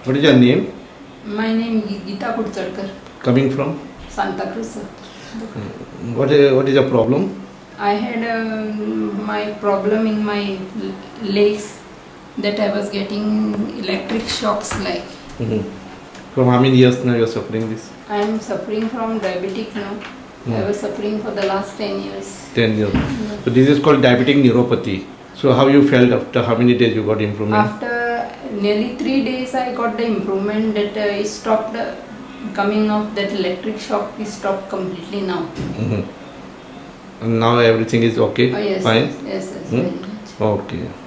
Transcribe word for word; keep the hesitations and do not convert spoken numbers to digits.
What is your name? My name is Geeta Kudchadkar. Coming from? Santa Cruz, sir. Mm. What is, what is your problem? I had uh, my problem in my legs that I was getting electric shocks like. Mm-hmm. From how many years now you are suffering this? I am suffering from diabetic now. Mm. I was suffering for the last ten years. ten years. Mm. So this is called diabetic neuropathy. So how you felt after how many days you got improvement? After nearly three days I got the improvement that uh, I stopped uh, coming off that electric shock. It stopped completely now. Mm-hmm. And now everything is okay? Oh yes, fine? yes, yes, yes, hmm? very much. Okay.